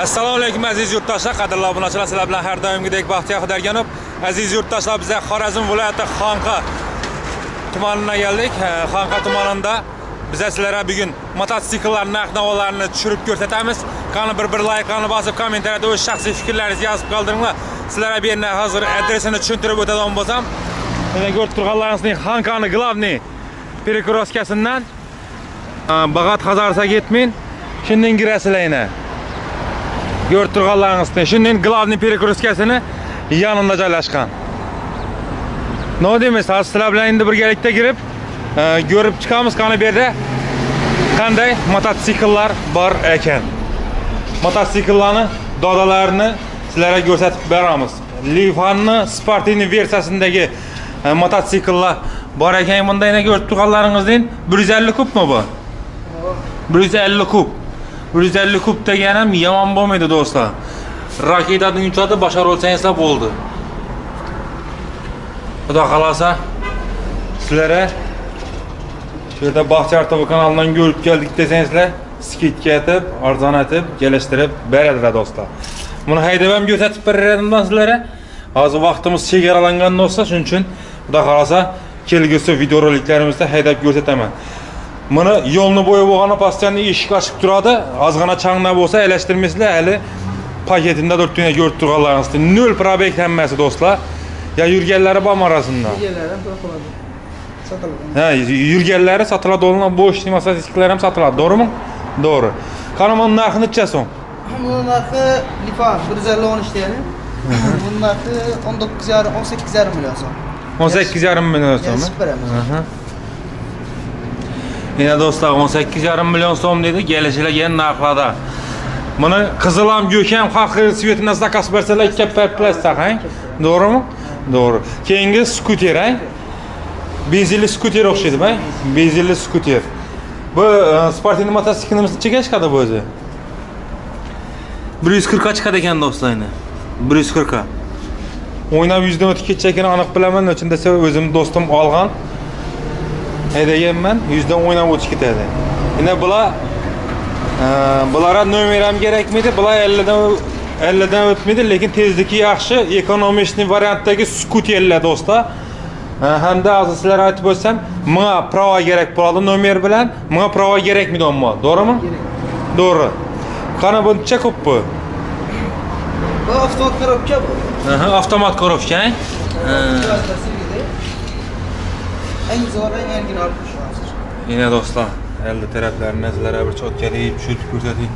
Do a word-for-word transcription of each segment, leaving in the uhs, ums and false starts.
Assalomu alaykum aziz yurtdoshlar, qadrli obunachilar, sizlar bilan har doimgidek Baxtiyor Xudoyganov. Aziz yurtdoshlar, biz Xorazm viloyati Xonqa tumanidan keldik. Xonqa tumanida biz sizlarga bugun mototsikllar narx-navolarini tushirib ko'rsatamiz. Qani bir-bir like-ni bosib, kommentariyada o'z shaxsiy fikrlaringizni yozib qoldiringlar. Sizlarga bu yerni hozir adresini tushuntirib o'tadigan bo'lsam, mana ko'rib turganlaringizning Xonqani glavniy перекресткасынан Bag'at Hazarsa ketmin, shundan kirasizlar. Görüp turganlaringizdan shundan glavniy перекресткасini yanında joylashgan. Ne deymiz? Sizlar bilan endi birgalikda kirib, ko'rib chiqamiz qani bu yerda qanday mototsikllar bor ekan. Mototsikllarni dodalarini sizlarga ko'rsatib beramiz. Lifanni sportini versiyasındagi mototsikllar bor ekan. Bunda yana ko'rib turganlaringizdan bir yuz ellik kubmi bu? bir yuz ellik kub. bir yuz ellik kub degan ham yomon bo'lmaydi do'stlar. Raketaning uchadi bashar olsangizlar bo'ldi. Xudo xolasa sizlarga shu yerda Baxtiyor T V kanalidan ko'rib keldik desangizlar, skidka etib, arzon etib, kelishtirib beradilar do'stlar. Buni haydab ham ko'rsatib beradim sizlarga. Hozir vaqtimiz chegaralangan do'stlar, shuning uchun xudo xolasa kelgusi videoroliklerimizda haydab ko'rsataman. Buni yo'lni bo'yi bo'lgani postdan eshik ochib turadi. Ozgina changna bo'lsa, elashtirmaysizlar, hali paketinde dört tane ko'rib turganlaringizda nol probek hammasi do'stlar. Ya yurganlari bormi orasida? Yurganlari sotiladi. Ha, yurganlari sotiladi, olan bo'sh mototsikllar ham sotiladi, to'g'rimi? To'g'ri. Qani buni narxi necha so'm? Buni narxi Lifan bir yuz ellik o'n ishtaydi. Buni narxi o'n to'qqiz yarim o'n sakkiz yarim million so'm. o'n sakkiz yarim million so'm. Aha. Yine do'stlar o'n sakkiz yarim million so'm dedi, kelishilgan narxlarda. Buni qizil ham, ko'k ham, xalqi svetini zakaz bersalar ikki plastik, ha? To'g'rimi? Doğru. Keyingi skuter, ha? Benzinli skuter o'xshaydi, ha? Benzinli skuter. Bu sportni mototsiklimiz nechaga chiqadi bu o'zi? bir yuz qirq ga chiqadi ekan do'stlarni. bir yuz qirq ga. O'ynab yuzdan o'tib ketishini aniq bilaman, uchunda o'zim do'stim olgan. Haydaganman, yuzdan o'ynab o'tib ketadi. Endi bular bulara nomer ham kerakmidi? Bular ellik dan o'tmaydi, lekin tezligi yaxshi, ekonomik variantdagi skuterlar do'stlar. Hamda hozir sizlarga aytib o'tsam, menga prava kerak bo'ladi nomer bilan, menga prava kerakmidi ammo, to'g'rimi? To'g'ri. Qani bu necha ko'p bu? Bu avtomat korobka bu. Aha, avtomat korobka, ha? Eng zo'r, eng original shu hozir. Yine do'stlar, elde taraflarini sizlarga bir cho'tkalab tushirib ko'rsatayım.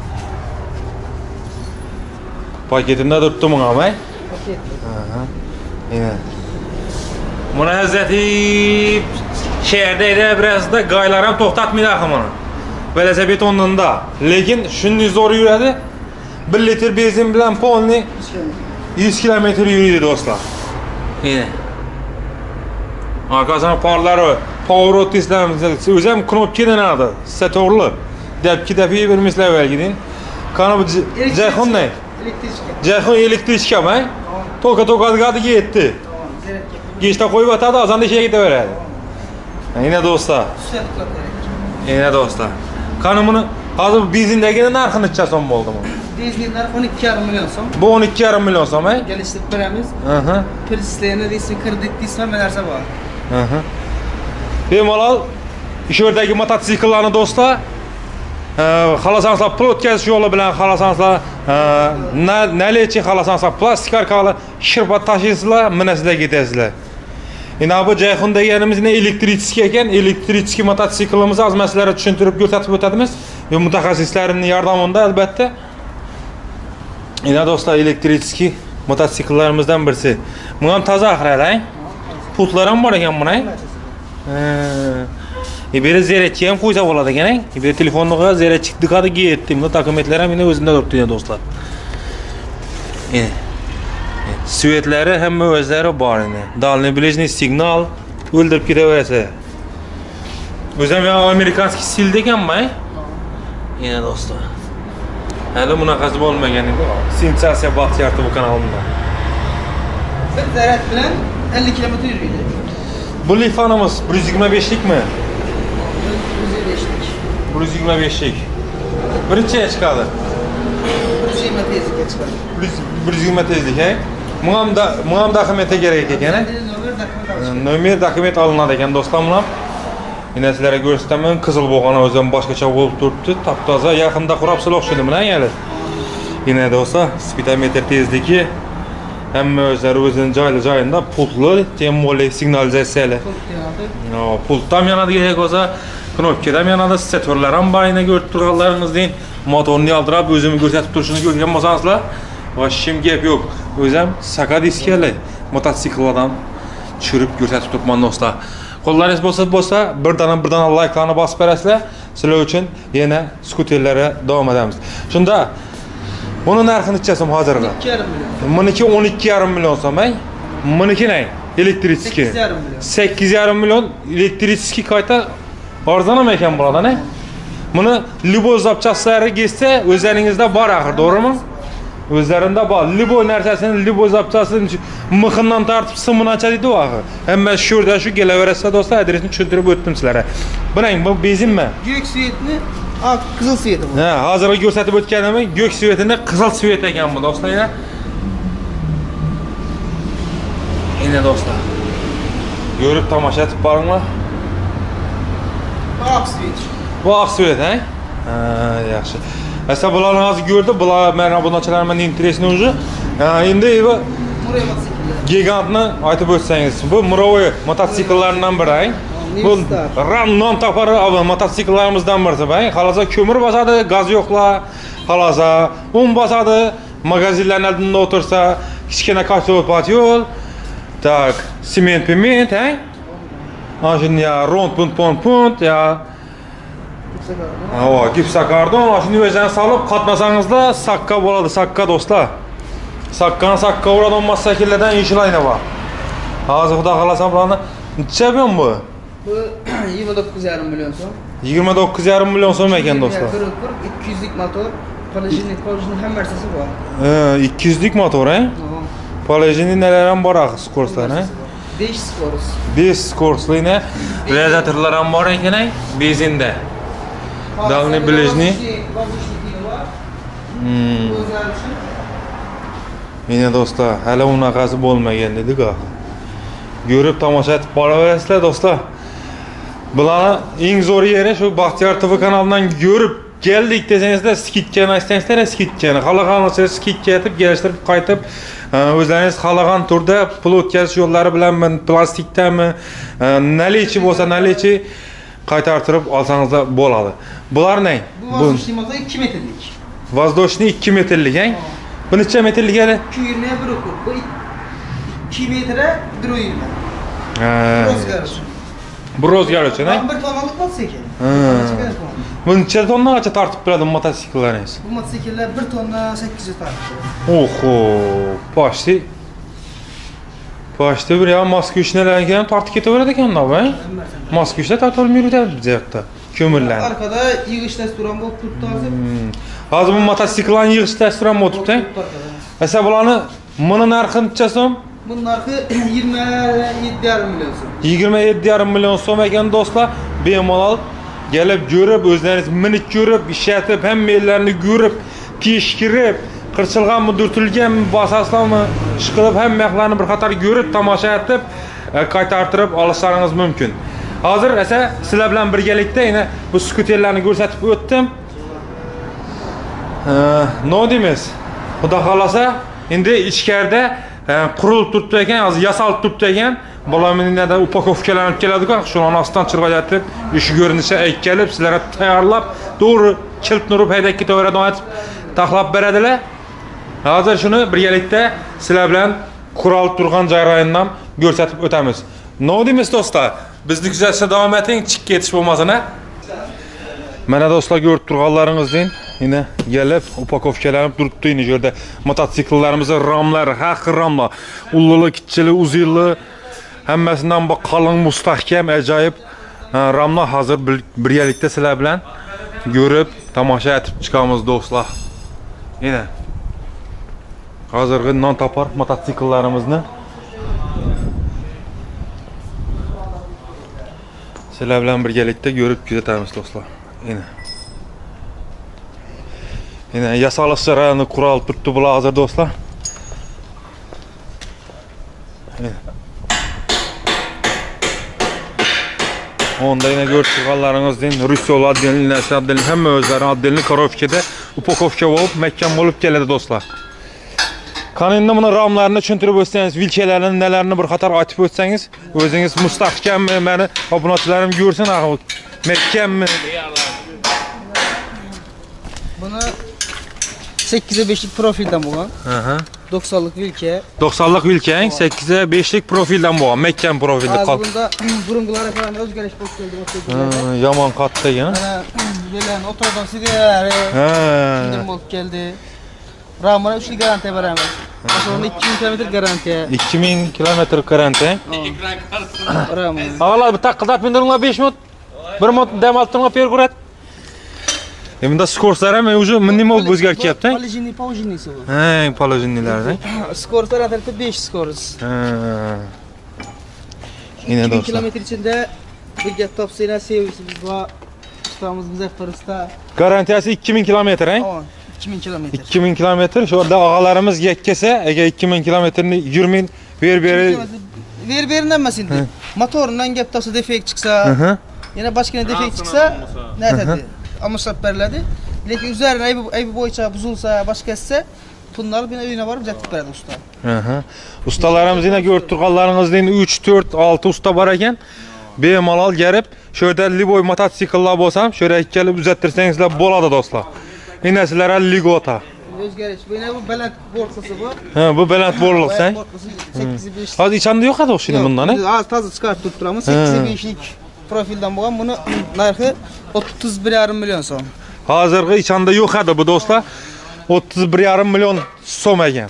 Paketinde tuttum ama, ha? Paket. Aha. Yine. Buna hazreti şehirde biraz da gaylar ham to'xtatmaydi axımını. Böylece betondan da. Lekin shunday zo'r yuradi. bir litr benzin bilan polni yuz kilometr yuradi do'stlar. Yine. Arkasına parları, power testlerimiz, o'zi ham knopkadan oladi. Siz to'g'ri. Deb ikki dafa bermisizlar belgidin. Qani bu Jayxon ne? Jayxon elektrichka mi? To'ka to'kadiga yetdi. Geçte qo'yib o'tadi, azanda ishga ketaveradi. Yine do'stlar. Yine do'stlar. Qani buni hozir benzindagini narxi necha so'm bo'ldi bu? Benzin narxi o'n ikki yarim million so'm. Bu o'n ikki yarim million so'm, ha? Kelishtirib beramiz. Aha. Prislarni deysiz, kredit deysiz, hamma narsa bor. Aha. Bemalol ish yerdagi mototsikllarni do'stlar, xalasanslar pul o'tkazish yo'li bilan xalasanslar, nalechi xalasanslar plastik arqali shirpat tashiysizlar, minasizlar ketasizlar. Endi bu Jayxon deganimiz ne elektrichki ekan, elektrichki mototsiklimizni az masalalar tushuntirib ko'rsatib o'tadimiz. Va mutaxassislarning yordamida albatta. Endi do'stlar, elektrichki mototsiklarimizdan birisi. Bu ham toza axral, ha? Pultlar ham bor ekan buni. E bir zaryadchi ham qo'ysa bo'ladi ekan, ha? Bir telefonni qo'yib zaryadchi diqqatiga yetdi. Bunda dokumentlar ham meni o'zimda turibdi do'stlar. Endi svetlari hamma o'zlari bor endi. Dalniy ближний signal o'ldirib ketaverasa. O'zim ham amerikanskiy stilda ekanmi? Endi do'stlar. Hali bunaqasi bo'lmagan edi. Sensatsiya Baxtiyor T V kanalida. Bir zaryad bilan ellik kilometr yuradi. Bu Lifanimiz bir yuz yigirma beshlikmi? bir yuz yigirma beshlik. bir yuz yigirma beshlik. Birinchi chiqadi. bir yuz yigirma tezlikə çıxar. bir yüz yigirma tezlik, he? Muğam da muğam dokumente gerek ekan, he? Nömər dokument alır. Nömer dokument alınadi ekan do'stlar, mana. Yine sizlere göstermem, kızıl boğana özden başkaça olup durdu. Taptaza yakında kurapsıl okşadı mı lan yani? Yine de olsa speedometre tezliki hem özleri özünün caylı cayında pultlu temmolik signalizasiyalı. Pulttam yanadı gerek olsa knopkedam yanadı, setörlerim var yine görüp durganlarınız deyin. Motorunu yaldırıp özümü gösterip duruşunu görken olsanızlar başım gep yok. Özüm saka diskeli motosikledan çürüp gösterip tutman dostlar. Qo'llaringiz bo'lsa bo'lsa birdan birdan like'larni bosib berasizlar. Sizlar uchun yana skuterlarga davom etamiz. Shunda buni narxi necha so'm hozirgi? ikki yarim million. Buniki o'n ikki yarim million so'm, ay. Buniki ne? Elektrikli. sakkiz yarim million. sakkiz yarim million elektrikli qayta arzon ekan bo'ladi, ne? Buni liboy zapchastlari kelsa o'zlaringizda bor axir, to'g'rimi? O'zlarında bor. Liboy narsasini liboy zapchasini mixindan tartib simini ochadi u axir. Hamma shu yerda shu kelaversa do'stlar, adresini tushuntirib o'tdim sizlarga. Qarang, bu benzinmi? Gök svetni, ak qizil sveti bu. Ha, hozirgi ko'rsatib o'tganimni gök svetini qizil svet ekan bu do'stlar. Yine do'stlar. Ko'rib tomosha etib boringlar. Ak svet. Bu ak svet, ha? Ha, yaxshi. Asa bularni hozir ko'rdi, bular mana bunachalar men interesni уже. Endi bu Muray motosikletler. gigantni aytib o'tsangiz, bu Muroy mototsikllardan biri, ay. Bu ram non topar mototsiklarimizdan biri, ay. Xalosa ko'mir bosadi, gaz yo'qlar, xalosa un bosadi, magazinlarning oldida o'tirsa, kichkina kosopot yo'l. Tak, sement piment, ay. Ajin ya rond punt punt punt ya. Hava, gipsakardon, shuni o'zdan solib qatnasangiz-da sakka bo'ladi, sakka do'stlar. Sakkan sakka uradi olmasa kellardan ishlaydi bor. Hozir xudo xolasa bularni necha million bu? Bu yigirma to'qqiz yarim million so'm. yigirma to'qqiz yarim million so'm ekan do'stlar. ikki yuzlik motor, polajinlik, polajinlik hamma narsasi bor. Ha, ikki yuzlik motor, ha? Polajinlik nelar ham bor axir, skorslar, ha? besh skors. besh skorslikni radiatorlar ham bor ekan, ay, benzinda. Dalni bilishni. Hmm. Yine do'stlar, hali unaqasi bo'lmagan dedik ha. Ko'rib tomosha etib boraverasizlar do'stlar. Bularni eng zo'r yeri shu Baxtiyor T V kanalidan ko'rib keldik desangizlar, skidkani aytsangizlar, skidkani xalaqancha skidka etib, kelishtirib qaytib, o'zlaringiz xalaqan turda pul o'tkazish yo'llari bilan plastikdami, nalichi bo'lsa nalichi qaytartirib olsangizlar bo'ladi. Bular ne? Bu vazdoshli motor ikki metrlik. Vazdoshli ikki metrlik, ha? Bu necha metrlik edi? ikki yuz yigirma bir okul. Bu ikki metre bir yuz yigirma. Ha. Rozgar uchun. Bu rozgar uchun, ha? bir tonalik motosikl. Bu necha tonnagacha tortib beradi mototsiklaringiz? Bu mototsikllar bir tonna sakkiz yuz tortadi. Oho, pochti. Pochti bir ya Moskvishlarga ham tortib ketaveradi ekan-da, ha? Moskvishlar tortib yuradi biz yoqda. Ko'mirlar. Arkada yig'ish dasturi ham bo'lib turibdi hozir. Hozir bu mototsikllarning yig'ish dasturi ham o'tibdi. Esa bularni buni narxi necha so'm? Bunun narxi yigirma yetti yarim million so'm. yigirma yetti yarim million so'm ekan do'stlar. Bemalol kelib ko'rib, o'zlaringiz minib ko'rib, ishlatib, hamma yerlarni ko'rib, peshkirib, qirchilganmi, durtilganmi, bosasizlarmi, ishqilib hamma yoqlarni bir qator ko'rib, tomosha etib, qaytartirib olishlaringiz mumkin. Hozir esa sizlar bilan birgalikda yana bu skuterlarni ko'rsatib o'tdim. No deymiz. Xudo xolasa, endi ichkarida qurilib turibdi ekan, hozir yasalib turibdi ekan. Bolaminlarda upakovkalanib keladi-ku, shularni ostidan chirg'ayatib, ish ko'rinishi aytkalib, sizlarga tayyorlab, to'g'ri kiltni urib haydab ketaveradi deb taxlab beradilar. Hozir shuni birgalikda sizlar bilan qurolib turgan jarayondan ko'rsatib o'tamiz. No deymiz do'stlar. Bizni kuzatishda davom eting, chiqib ketish bo'lmasin, ha? Mana do'stlar, ko'rib turganlaringizdek, yine gelib upakovkalanib turibdi yine yerda mototsiklarimizning ramlari, haqiqiy ramlar, ulluli, kichili, uzilli, hammasidan bu qalin, mustahkam, ajoyib ramlar hozir birgalikda sizlar bilan ko'rib, tomosha etib chiqamiz do'stlar. Yine hozirgi non topar mototsiklalarimizni sizlar bilan birgalikda ko'rib kuzatamiz do'stlar. Yine Yine yasalıq rayonu quralıb tutdu bular hazır dostlar. Onda yine görüşürüz deyin. Rusyol addelini, Nəsə addelini, həmmə özləri addelini Karovkədə upakovka olub, məhkəm olub gələdi dostlar. Kanalında bunun ramlarını çöntürüb ötsəniz, vilkələrini, nələrini bir xatar açıb ötsəniz, özünüz müstahkəmmi, məni abunatçılarım görsün, ağı, məhkəmmi. Bunu sekize beşlik profilden bulan. Aha. doksanlık vilke. doksanlık vilkəyin sekize beşlik profildən bulan, məhkəm profildə. Ağzında burungulara falan özgəriş bok geldi. Yaman qatdı ya. Böyle otodan sidiləri. Sindirim bok geldi. Ramına üçlü garantiye veremez. Sonra iki bin kilometre garantiye. iki bin kilometre garantiye. Ramına. Ağalar bir taqqıdap bindirinler beş minut. bir minut dem altırınlar pergurat. E bunda skorslar hem ucu minimum ol özgərlik yaptı. Polojinli, polojinlisi bu. He, polojinlilerden. Skorslar adalette beş skors. He. Yine iki bin dostlar. kilometre içinde bir get topsayla sevgisi biz bu ustamız bize fırısta. Garantiyası iki bin kilometre he? iki bin kilometre. iki bin kilometre. Şu orada ağalarımız yetkese, eğer iki bin kilometrini yirmi ver beri. Ver berinden mesildi. Motorundan gep topsa defekt çıksa, yine başka ne defekt çıksa ne dedi? Ama sapperledi. Lekin üzerine ayıbı, ayıbı boyunca buzulsa, başka etse bunlar bir evine varıp zəttik verdi usta. Aha. Ustalarımız yine gördükleriniz üç, dört, altı usta var eken. Bemalal gelip şöyle Liboy motosikleler bolsam şöyle gelip düzelttirsenizler boladı dostlar. Yine sizlere Ligota. Özgəriş. Bu yine bu belent borçası bu. Ha, bu belent borluq sen. sekiz beş. Az içinde yok adı şimdi bundan ne? Az tazı çıkartıp tutturamız. sekiz beşlik profilden bulan bunu narxı otuz bir yarım milyon son. Hazırgı içinde yok adı bu dostlar. otuz bir yarım milyon som eken.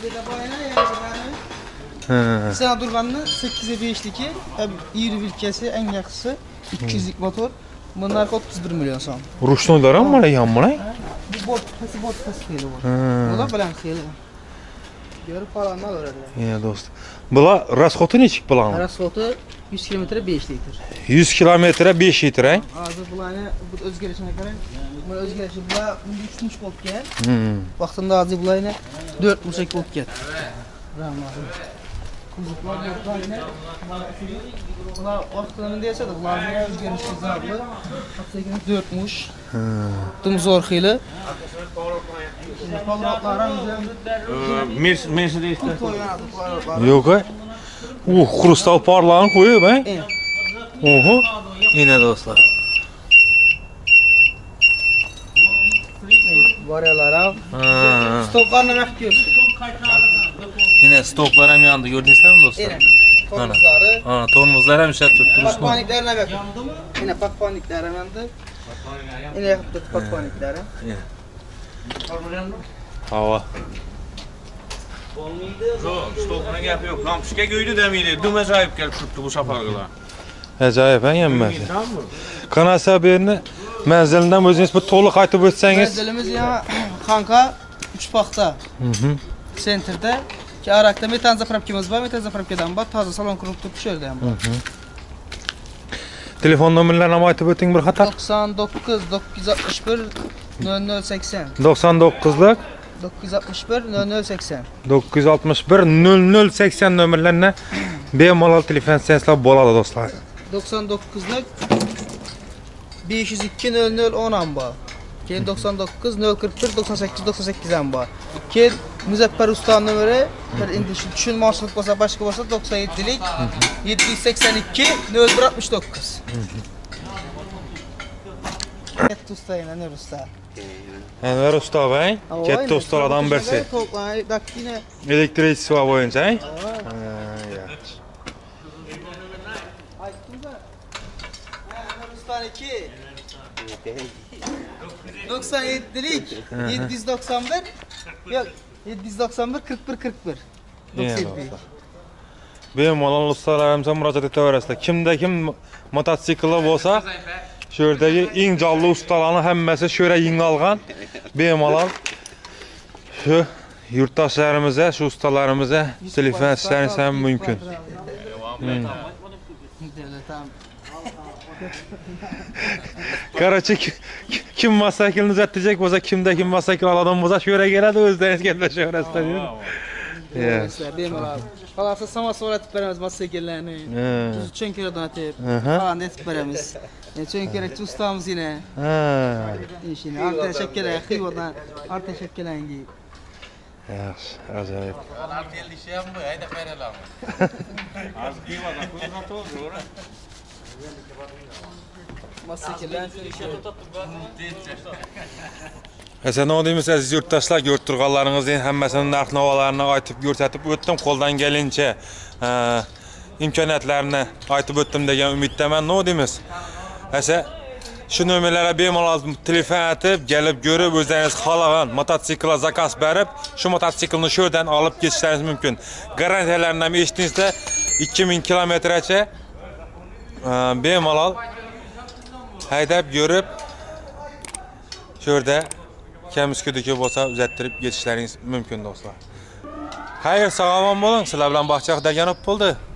Sana durganını sekiz beşliki iri vilkesi en yakısı iki yüzlük motor. Bunlar otuz bir milyon son. Ruşnoylar mı var yan mı? Bu bot kası bot kası xeyli bu. Bu da bilen xeyli. Görüp falanlar öğrendiler. Yine dost. Bula rasxotu neçik bulan? Rasxotu yüz kilometre beş litr. yüz kilometre beş litr he? Azı bulanı bu özgərişine görə. Bu özgərişi bula üç yüz volt gel. Hmm. Vaxtında azı bulanı dört yüz volt gel. Rahmanım. Kuzuklar yok da yine. Buna vaxtlarını deyəsə də lazım özgəriş zarlı. Hatta dört yüz. Tüm zor xeyli. Mercedes. Yok he? Uh, kristal parlağını koyuyor be. Oho. Yine dostlar. Varyalara. Stoplarına məxdiyor. Yine stoplar hem yandı gördünüz mi dostlar? Yine. Tormuzları. Ha, tormuzlar hem şey tutturuz mu? Pakpaniklerine bak. Yine pakpanikler hem yandı. Yine yaptık pakpanikleri. Hava. Stopuna gap yok. Lampuska göydü demeydi. Düm acayip gelip tuttu bu sapargılar. Acayip ben yenmez. Kanası haberini menzilinden özünüz bir tolu qaytıp ötseniz. Menzilimiz ya kanka üç pakta. Center'da ki Arak'ta metan zapravkimiz var. Metan zapravkadan bak taze salon kurup tutup şöyle yani. Telefon numaralarına mı aytıp ötün bir xatar? doksan dokuz dokuz yüz altmış bir nol nol seksen. doksan dokuzluk dokuz yüz altmış bir nol nol seksen. dokuz yüz altmış bir nol nol seksen nömrlerine bemalol telefon sensler boladı dostlar. doksan dokuzluk beş yüz iki nol nol on amba. Keyin doksan dokuz nol kırk bir doksan sekiz doksan sekiz amba. Keyin Müzəffər Usta'nın nömrəsi bir indi düşün marşrut olsa başqa olsa doksan yedilik yedi yüz seksen iki nol bir altmış dokuz. Ketti Usta yine Nur Usta. Enver Usta bey, ketti ustalardan birisi. Toplayı dak yine Elektrikçisi var boyunca he? Aytdım da. Ha, Nur Usta iki. doksan yedilik yedi yüz doksan bir yok yedi yüz doksan bir kırk bir kırk bir. doksan yedi. Bemalol ustalarımıza müracaat etaverasizlar. Kimde kim motosikli olsa şördəki eng canlı ustalarını həmməsi şöyle yeni alğan bemalol şu yurttaşlarımıza, şu ustalarımıza telefon işlərini sən mümkün. Короче, kim mototsiklni uzatacak bo'lsa, kimda kim mototsikl oladigan bo'lsa, shu yerga keladi, o'zlaringiz gaplashasizlar. Yeah. Bemalol. Xalaqsa samosa o'ratib beramiz mototsikllarni. Biz uchun kerak atib. Falan etib beramiz. Uchun kerak ustamız yine. Ha. İşini arta şekilde xiyodan arta şekillengi. Yaxshi, ajoyib. Az qiyodan qo'ygan to'g'ri. Mototsikllar Esen o deyimiz aziz yurttaşlar, görüp turğanlarınızın həmməsinin narx-navalarını aytıb görsətib ötdüm. Qoldan gəlincə e, imkaniyatlarını aytıb ötdüm degan ümiddəmən. Ne deyimiz? Əsə şu nömrələrə bemalol telefon atıb, gəlib görüb özləriniz xalağan mototsikla zakaz verib, şu mototsiklini şuradan alıp geçişləriniz mümkün. Garantiyələrindən eşitdinizsə ikki ming kilometrəcə e, bemalol haydab görüb şurada Kəmisküdükü bolsa üzətdirib geçişləriniz mümkün dostlar. Hayır, sağ olun, sizlər bilan Baxçaq Dərganov oldu.